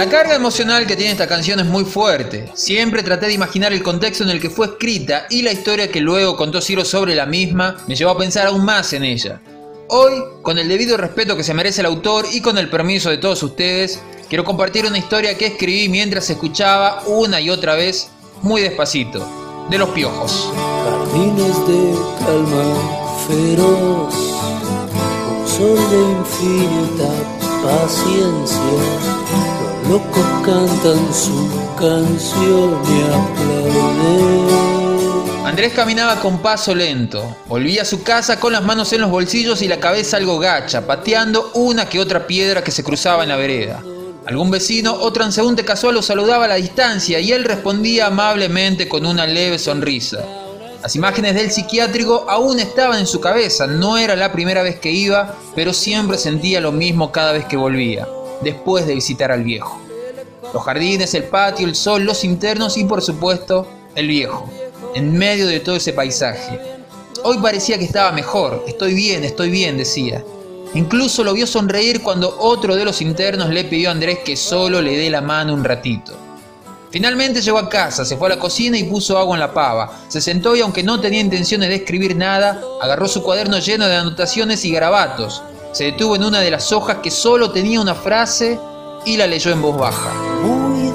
La carga emocional que tiene esta canción es muy fuerte. Siempre traté de imaginar el contexto en el que fue escrita y la historia que luego contó Ciro sobre la misma me llevó a pensar aún más en ella. Hoy, con el debido respeto que se merece el autor y con el permiso de todos ustedes, quiero compartir una historia que escribí mientras escuchaba una y otra vez, muy despacito, de Los Piojos. Jardines de calma feroz, un sol de infinita paciencia. Los locos cantan su canción y aplauden. Andrés caminaba con paso lento. Volvía a su casa con las manos en los bolsillos y la cabeza algo gacha, pateando una que otra piedra que se cruzaba en la vereda. Algún vecino o transeúnte casual lo saludaba a la distancia y él respondía amablemente con una leve sonrisa. Las imágenes del psiquiátrico aún estaban en su cabeza. No era la primera vez que iba, pero siempre sentía lo mismo cada vez que volvía, después de visitar al viejo. Los jardines, el patio, el sol, los internos y por supuesto, el viejo, en medio de todo ese paisaje. Hoy parecía que estaba mejor. Estoy bien, decía. Incluso lo vio sonreír cuando otro de los internos le pidió a Andrés que solo le dé la mano un ratito. Finalmente llegó a casa, se fue a la cocina y puso agua en la pava. Se sentó y aunque no tenía intenciones de escribir nada, agarró su cuaderno lleno de anotaciones y garabatos. Se detuvo en una de las hojas que solo tenía una frase y la leyó en voz baja. Muy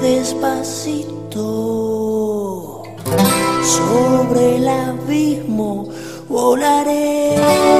despacito, sobre el abismo volaré.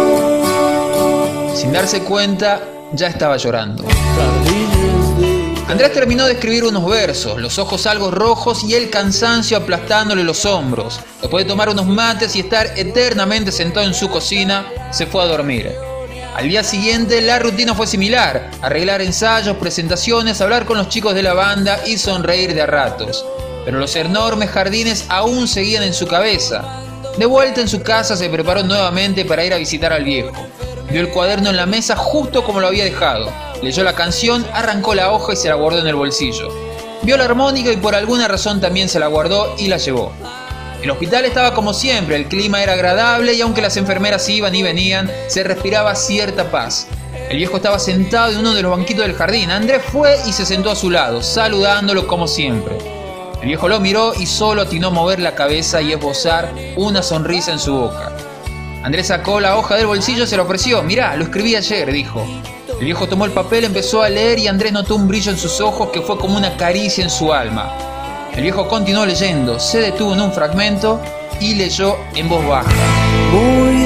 Sin darse cuenta, ya estaba llorando. Andrés terminó de escribir unos versos, los ojos algo rojos y el cansancio aplastándole los hombros. Después de tomar unos mates y estar eternamente sentado en su cocina, se fue a dormir. Al día siguiente la rutina fue similar: arreglar ensayos, presentaciones, hablar con los chicos de la banda y sonreír de a ratos. Pero los enormes jardines aún seguían en su cabeza. De vuelta en su casa se preparó nuevamente para ir a visitar al viejo. Vio el cuaderno en la mesa justo como lo había dejado. Leyó la canción, arrancó la hoja y se la guardó en el bolsillo. Vio la armónica y por alguna razón también se la guardó y la llevó. El hospital estaba como siempre, el clima era agradable y aunque las enfermeras iban y venían, se respiraba cierta paz. El viejo estaba sentado en uno de los banquitos del jardín. Andrés fue y se sentó a su lado, saludándolo como siempre. El viejo lo miró y solo atinó a mover la cabeza y esbozar una sonrisa en su boca. Andrés sacó la hoja del bolsillo y se la ofreció. Mirá, lo escribí ayer, dijo. El viejo tomó el papel, empezó a leer y Andrés notó un brillo en sus ojos que fue como una caricia en su alma. El viejo continuó leyendo, se detuvo en un fragmento y leyó en voz baja. Muy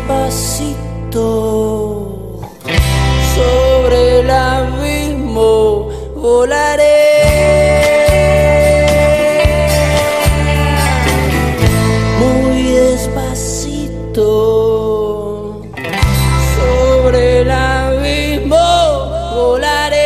despacito, sobre el abismo volaré. Muy despacito, sobre el abismo volaré.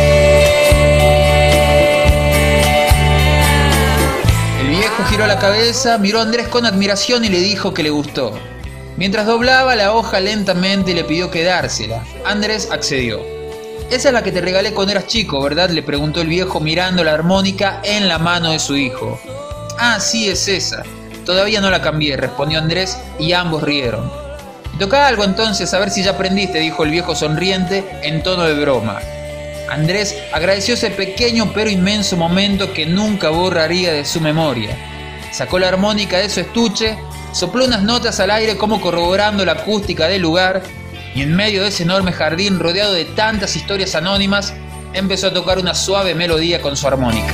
Giró la cabeza, miró a Andrés con admiración y le dijo que le gustó. Mientras doblaba la hoja lentamente le pidió quedársela. Andrés accedió. Esa es la que te regalé cuando eras chico, ¿verdad?, le preguntó el viejo mirando la armónica en la mano de su hijo. Ah, sí, es esa. Todavía no la cambié, respondió Andrés y ambos rieron. Toca algo entonces, a ver si ya aprendiste, dijo el viejo sonriente en tono de broma. Andrés agradeció ese pequeño pero inmenso momento que nunca borraría de su memoria. Sacó la armónica de su estuche, sopló unas notas al aire como corroborando la acústica del lugar y en medio de ese enorme jardín rodeado de tantas historias anónimas, empezó a tocar una suave melodía con su armónica.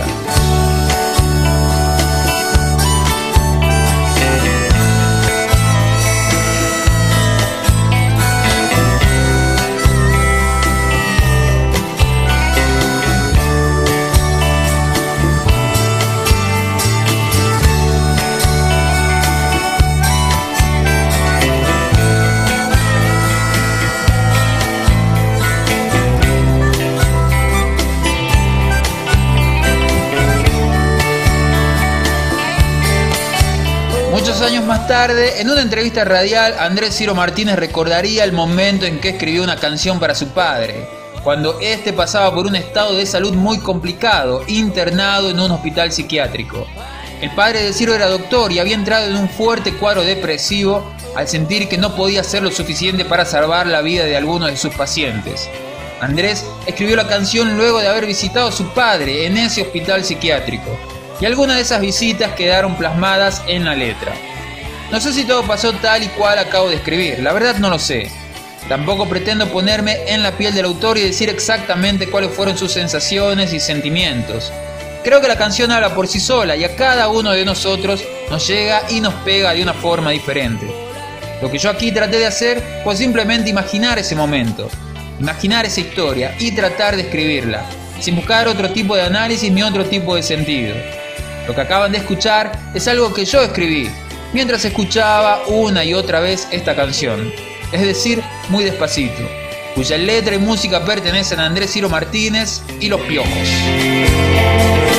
Muchos años más tarde, en una entrevista radial, Andrés Ciro Martínez recordaría el momento en que escribió una canción para su padre, cuando éste pasaba por un estado de salud muy complicado, internado en un hospital psiquiátrico. El padre de Ciro era doctor y había entrado en un fuerte cuadro depresivo al sentir que no podía hacer lo suficiente para salvar la vida de algunos de sus pacientes. Andrés escribió la canción luego de haber visitado a su padre en ese hospital psiquiátrico, y algunas de esas visitas quedaron plasmadas en la letra. No sé si todo pasó tal y cual acabo de escribir, la verdad no lo sé. Tampoco pretendo ponerme en la piel del autor y decir exactamente cuáles fueron sus sensaciones y sentimientos. Creo que la canción habla por sí sola y a cada uno de nosotros nos llega y nos pega de una forma diferente. Lo que yo aquí traté de hacer fue simplemente imaginar ese momento, imaginar esa historia y tratar de escribirla, sin buscar otro tipo de análisis ni otro tipo de sentido. Lo que acaban de escuchar es algo que yo escribí mientras escuchaba una y otra vez esta canción, es decir, Muy Despacito, cuya letra y música pertenecen a Andrés Ciro Martínez y Los Piojos.